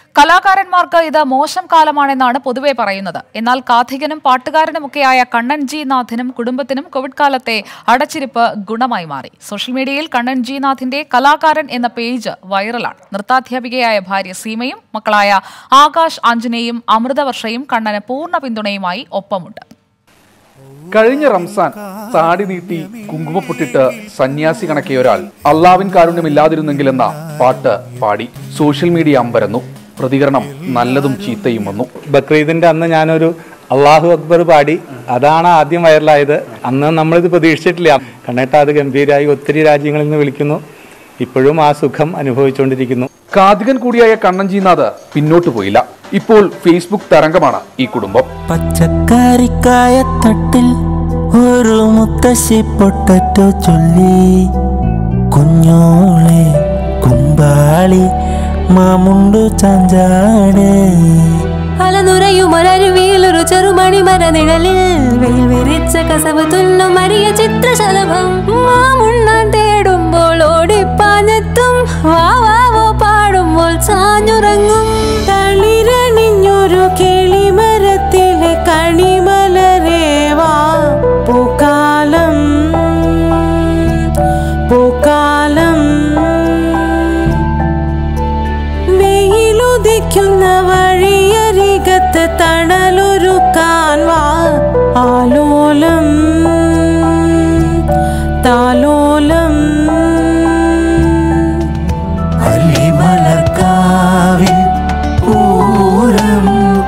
കലാകാരന്മാർക്ക് ഇത് മോശം കാലമാണെന്നാണ് പൊതുവെ പറയുന്നത്. എന്നാൽ കാഥികനും പാട്ടുകാരനുമൊക്കെയായ കണ്ണൻ ജി നാഥിനും കുടുംബത്തിനും കോവിഡ് കാലത്തെ അടച്ചിരിപ്പ് ഗുണമായി മാറി. സോഷ്യൽ മീഡിയയിൽ കണ്ണൻ ജി നാഥിന്റെ കലാകാരൻ എന്ന പേജ് വൈറലാണ്. നൃത്താധ്യാപികയായ ഭാര്യ സീമയും മക്കളായ ആകാശ്, ആഞ്ജനേയും അമൃതവർഷയും കണ്ണന് പൂർണ്ണ പിന്തുണയുമായി ഒപ്പമുണ്ട്. കഴിഞ്ഞ റംസാൻ താടി നീട്ടി കുങ്കുമപ്പൊട്ടിട്ട് സന്യാസി കണക്കിയ ഒരാൾ അള്ളാവിൻ കാരുണ്യമില്ലാതിരുന്നെങ്കിലെന്ന പാട്ട് പാടി സോഷ്യൽ മീഡിയ അമ്പരന്നു. പ്രതികരണം നല്ലതും ചീത്തയും വന്നു. ബക്രീദിന്റെ അന്ന് ഞാനൊരു അള്ളാഹു അക്ബർ പാടി, അതാണ് ആദ്യം വൈറലായത്. അന്ന് നമ്മളിത് പ്രതീക്ഷിച്ചിട്ടില്ല. കണ്ണേട്ട അത് ഗംഭീരമായി ഒത്തിരി രാജ്യങ്ങളിൽ നിന്ന് വിളിക്കുന്നു. ഇപ്പോഴും ആ സുഖം അനുഭവിച്ചുകൊണ്ടിരിക്കുന്നു. കാഥികൻ കൂടിയായ കണ്ണൻ ജി നാഥ് പിന്നോട്ട് പോയില്ല. ഇപ്പോൾ ഫേസ്ബുക്ക് തരംഗമാണ് ഈ കുടുംബം. പച്ചക്കറിക്കായ തട്ടിൽ ഒരു മുത്തശ്ശി പൊട്ടറ്റോ ചൊല്ലി, കുഞ്ഞോളെ കുമ്പാളി മാമുണ്ടു ചാഞ്ചാട്, അലനുരയുമൊരരുവിയിലൊരു ചെറുമണി മരനിഴലിൽ വെയിൽ വിരിച്ച കസവ് തുന്നും അരിയ ചിത്രശലഭം, മാമുണ്ണാൻ തേടുമ്പോൾ ഓടിപ്പാഞ്ഞെത്തും, വാവാവോ പാടുമ്പോൾ ചാഞ്ഞുറങ്ങും, തളിരണിഞ്ഞൊരു കിളിമരത്തിലെ കണിമലരേവാ, പൂക്കാലം പൂക്കാലം, വെയിലുദിക്കുന്ന വഴിയരികത്ത് തണലൊരുക്കാൻ വാ, ആലോലം താലോലം, അലിമലക്കാവിൽ പൂരം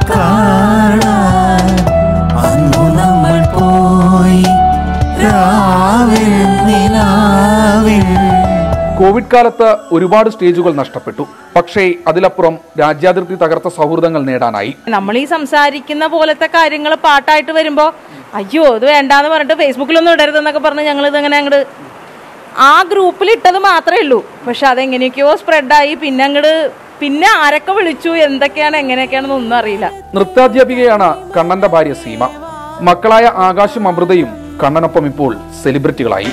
കാണാൻ അന്നു നമ്മൾ പോയി രാവിൽ നിലാവിൽ. കോവിഡ് കാലത്ത് ഒരുപാട് സ്റ്റേജുകൾ നഷ്ടപ്പെട്ടു. പക്ഷേ അതിലപ്പുറം രാജ്യാതിർത്തി തകർത്ത സൗഹൃദങ്ങൾ നേടാനായി. നമ്മൾ ഈ സംസാരിക്കുന്ന പോലത്തെ കാര്യങ്ങൾ പാട്ടായിട്ട് വരുമ്പോൾ അയ്യോ ഇത് വേണ്ടാന്ന് പറഞ്ഞിട്ട് ഫേസ്ബുക്കിലൊന്നും ഇടരുതെന്നൊക്കെ പറഞ്ഞ് ഞങ്ങളിത് അങ്ങനെ അങ്ങോട്ട് ആ ഗ്രൂപ്പിൽ ഇട്ടത് മാത്രമേ ഉള്ളൂ. പക്ഷെ അതെങ്ങനെയൊക്കെയോ സ്പ്രെഡായി. പിന്നെ ആരൊക്കെ വിളിച്ചു, എന്തൊക്കെയാണ് എങ്ങനെയൊക്കെയാണെന്ന് ഒന്നും അറിയില്ല. നൃത്താധ്യാപികയാണ് കണ്ണന്റെ ഭാര്യ സീമ. മക്കളായ ആകാശും അമൃതയും കണ്ണനൊപ്പം ഇപ്പോൾ സെലിബ്രിറ്റികളായി.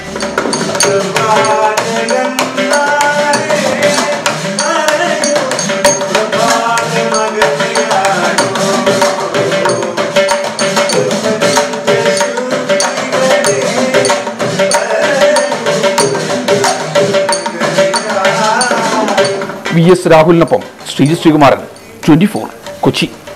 വി എസ് രാഹുലിനൊപ്പം ശ്രീകുമാരൻ, 24 കൊച്ചി.